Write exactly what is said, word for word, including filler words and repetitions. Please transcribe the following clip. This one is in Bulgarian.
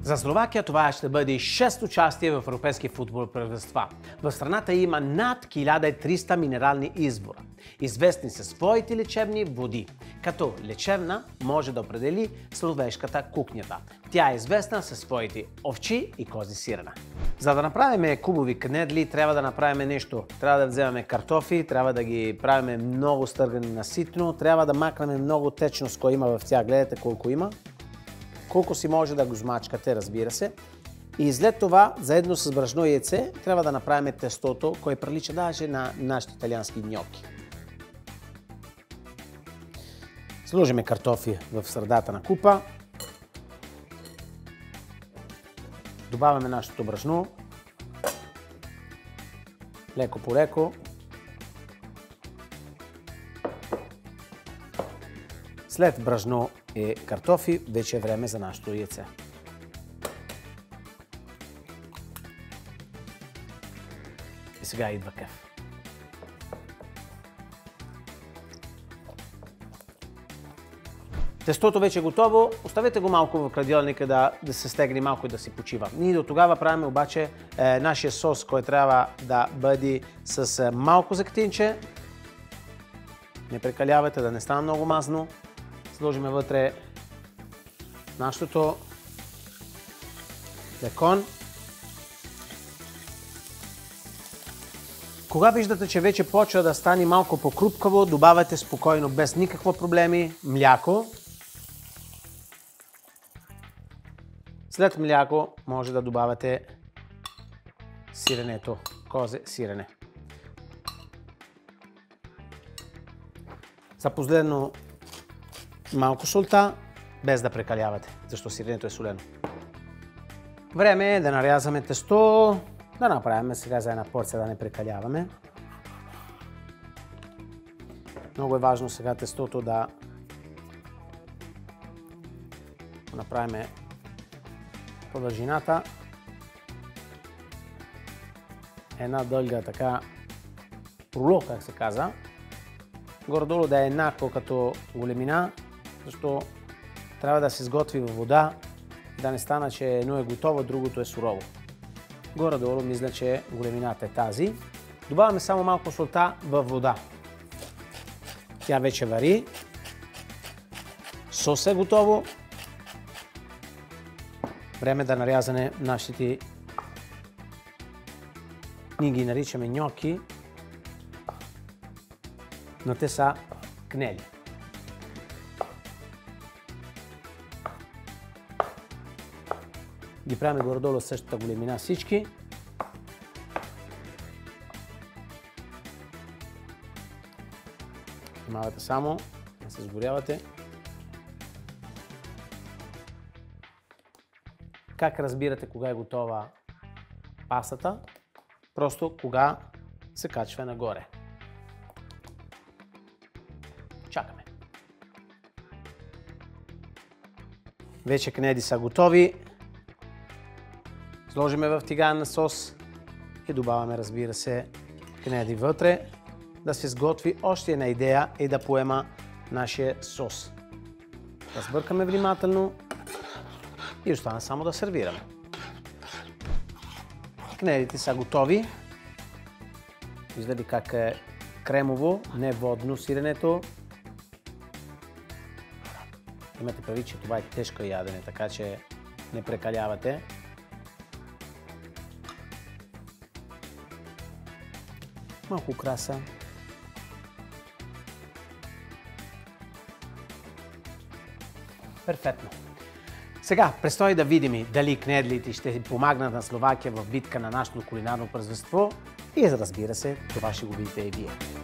За Словакия това ще бъде шесто участие в европейски футбол първенства. В страната има над хиляда и триста минерални извора. Известни са своите лечебни води, като лечебна може да определи словешката кухнята. Тя е известна със своите овчи и кози сирене. За да направим кубови кнедли, трябва да направим нещо. Трябва да вземем картофи, трябва да ги правим много стъргани на ситно, трябва да макнем много течност, кой има в тях. Гледате колко има. Колко си може да го змачкате, разбира се. И след това, заедно с брашно и яйце, трябва да направим тестото, кое прилича даже на нашите италиански ньоки. Сложиме картофи в средата на купа. Добавяме нашето брашно. Леко по леко. След брашно и картофи, вече е време за нашето яйце. И сега идва кеф. Тестото вече е готово. Оставете го малко в хладилника да, да се стегне малко и да си почива. Ние до тогава правим обаче е, нашия сос, който трябва да бъде с е, малко зехтинче. Не прекалявайте, да не стане много мазно. Сложиме вътре нашето бекон. Кога виждате, че вече почва да стане малко по-крупкаво, добавяте спокойно, без никакво проблеми, мляко. След мляко може да добавяте сиренето, козе сирене. За последно малко солта, без да прекалявате, защото сиренето е солено. Време е да нарязаме тесто, да направим сега за една порция, да не прекаляваме. Много е важно сега тестото да направим по дължината. Една дълга така руло, как се каза. Горе-долу да е еднакво като големина, защото трябва да се сготви във вода, да не стана, че едно е готово, другото е сурово. Горе-долу мисля, че големината е тази. Добавяме само малко солта във вода. Тя вече вари. Сос е готово. Време да нарязане нашите, ние ги наричаме ньоки, но те са кнели. Ги правим горе-долу същата големина всички. Внимавайте само, да се сгорявате. Как разбирате кога е готова пастата? Просто кога се качва нагоре. Чакаме. Вече кнеди са готови. Сложиме в тиган на сос и добавяме, разбира се, кнеди вътре. Да се сготви още една идея и да поема нашия сос. Да сбъркаме внимателно и остана само да сервираме. Кнедите са готови. Виждали как е кремово, не водно сиренето. Имате прави, че това е тежко ядене, така че не прекалявате. Малко украса. Перфектно. Сега предстои да видим дали кнедлите ще помагнат на Словакия в битка на нашето кулинарно първенство и разбира се, това ще го видите и вие.